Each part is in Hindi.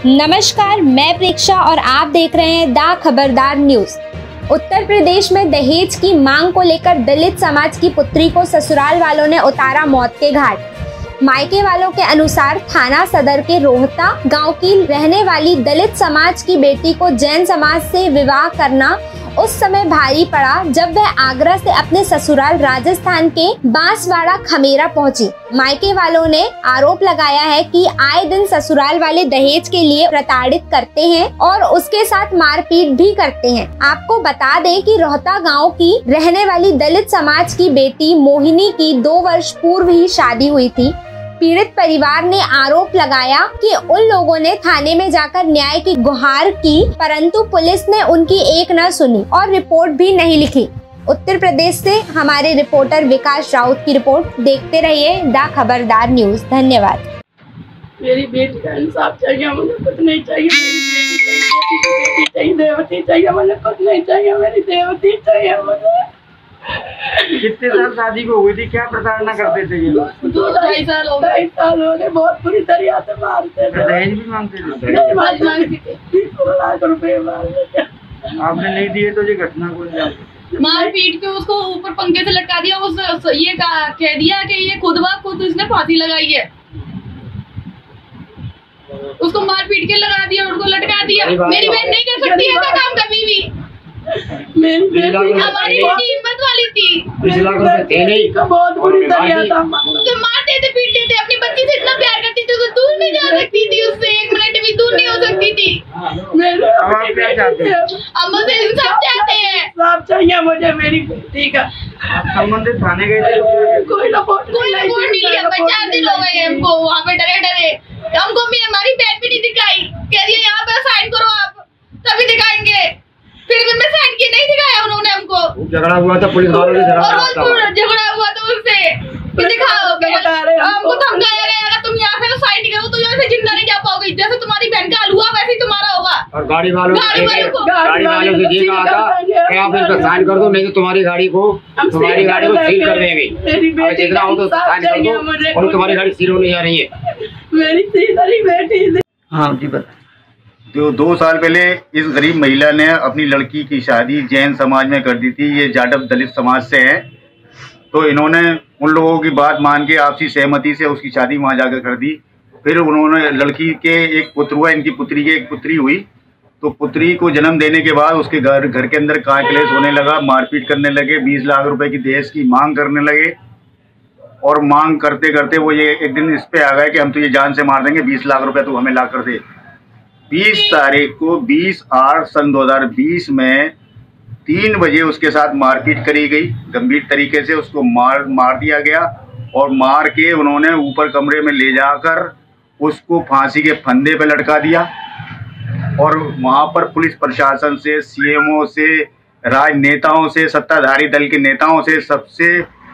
नमस्कार, मैं प्रेक्षा और आप देख रहे हैं द खबरदार न्यूज। उत्तर प्रदेश में दहेज की मांग को लेकर दलित समाज की पुत्री को ससुराल वालों ने उतारा मौत के घाट। मायके वालों के अनुसार थाना सदर के रोहता गांव की रहने वाली दलित समाज की बेटी को जैन समाज से विवाह करना उस समय भारी पड़ा जब वह आगरा से अपने ससुराल राजस्थान के बांसवाड़ा खमेरा पहुंची। मायके वालों ने आरोप लगाया है कि आए दिन ससुराल वाले दहेज के लिए प्रताड़ित करते हैं और उसके साथ मारपीट भी करते हैं। आपको बता दें कि रोहता गांव की रहने वाली दलित समाज की बेटी मोहिनी की 2 वर्ष पूर्व ही शादी हुई थी। पीड़ित परिवार ने आरोप लगाया कि उन लोगों ने थाने में जाकर न्याय की गुहार की, परंतु पुलिस ने उनकी एक न सुनी और रिपोर्ट भी नहीं लिखी। उत्तर प्रदेश से हमारे रिपोर्टर विकास राउत की रिपोर्ट। देखते रहिए द खबरदार न्यूज। धन्यवाद। मेरी बेटी का इंसाफ चाहिए, मुझे कुछ नहीं चाहिए। मेरी बेटी चाहिए, देवती चाहिए, मुझे कुछ नहीं चाहिए। मेरी देवती चाहिए मुझे। कितने साल शादी को हुई थी? क्या प्रताड़ना करते थे ये? 2-2.5 साल हो गए। बहुत बुरी तरीके से मारते थे। दहेज भी मांगते थे? मांगती थी 20 लाख रुपए मांगते थे। आपने नहीं दिए तो ये घटना को मार पीट के उसको ऊपर पंखे से लटका दिया। उस ये कह दिया कि ये खुद इसने फांसी लगाई है। उसको मार पीट के लगा दिया, उनको लटका दिया। मेरी बहन नहीं कर सकती ऐसा काम कभी भी। मेरी बेटी हमारी बेटी हिम्मत वाली थी। बहुत बुरी तरीके तो मारते थे, पीटते थे। अपनी बच्ची से इतना प्यार करती थी, उसे दूर नहीं जा सकती थी। उससे 1 मिनट भी दूर नहीं हो सकती थी। हम उसे इंसाफ चाहते हैं। इंसाफ चाहिए मुझे मेरी बेटी का। संबंधित थाने गए थे? कोई रिपोर्ट नहीं लिया। 4 दिन हो गए हमको वहाँ पे डरे। हमको भी हमारी बहन भी नहीं दिखाई। कह दिया यहाँ पे साइन करो आप, तभी दिखाएंगे। फिर भी मैं साइन किए, नहीं दिखाया उन्होंने हमको। झगड़ा हुआ था पुलिस वालों से? झगड़ा हुआ था उससे। दिखाओ हमको धमकाया गया, अगर तुम यहाँ से साइन नहीं करो तो यहाँ से जिंदा नहीं जा पाओगे। जैसे तुम्हारी बहन का हुआ वैसे ही तुम्हारा होगा। और गाड़ी वालों से ये कहा था कि आप इस पर साइन कर दो, नहीं तो तुम्हारी गाड़ी को सील कर देंगे। जितना हो तो साइन कर दो, और तुम्हारी गाड़ी सील होने जा रही है। मेरी सीधरी बेटी। हाँ जी बता। जो 2 साल पहले इस गरीब महिला ने अपनी लड़की की शादी जैन समाज में कर दी थी। ये जाटव दलित समाज से हैं, तो इन्होंने उन लोगों की बात मान के आपसी सहमति से उसकी शादी वहाँ जाकर कर दी। फिर उन्होंने लड़की के एक पुत्र हुआ, इनकी पुत्री की एक पुत्री हुई। तो पुत्री को जन्म देने के बाद उसके घर के अंदर क्लेश होने लगा, मारपीट करने लगे, 20 लाख रुपए की दहेज की मांग करने लगे। और मांग करते करते वो ये एक दिन इस पे आ गए कि हम तो ये जान से मार देंगे, 20 लाख रुपए तो हमें ला कर दे। 20 तारीख को 20/8 सन 2020 में 3 बजे उसके साथ मारपीट करी गई। गंभीर तरीके से उसको मार दिया गया और मार के उन्होंने ऊपर कमरे में ले जाकर उसको फांसी के फंदे पे लटका दिया। और वहाँ पर पुलिस प्रशासन से, सीएमओ से, राजनेताओं से, सत्ताधारी दल के नेताओं से सबसे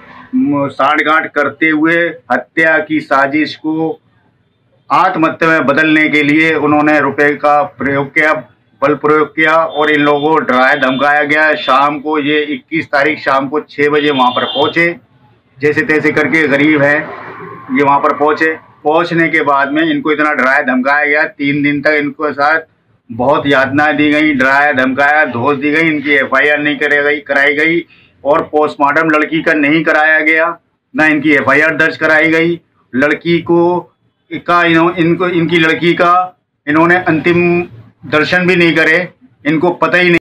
सांठगांठ करते हुए हत्या की साजिश को आत्महत्या में बदलने के लिए उन्होंने रुपए का प्रयोग किया, बल प्रयोग किया और इन लोगों को डराया धमकाया गया। शाम को ये 21 तारीख शाम को 6 बजे वहाँ पर पहुँचे। जैसे तैसे करके गरीब हैं ये वहाँ पर पहुँचे। पहुँचने के बाद में इनको इतना डराया धमकाया गया। 3 दिन तक इनको साथ बहुत यातनाएं दी गई, डराया धमकाया, धोस दी गई। इनकी FIR नहीं कराई गई और पोस्टमार्टम लड़की का नहीं कराया गया, ना इनकी FIR दर्ज कराई गई। लड़की को इनकी लड़की का इन्होंने अंतिम दर्शन भी नहीं करे, इनको पता ही नहीं।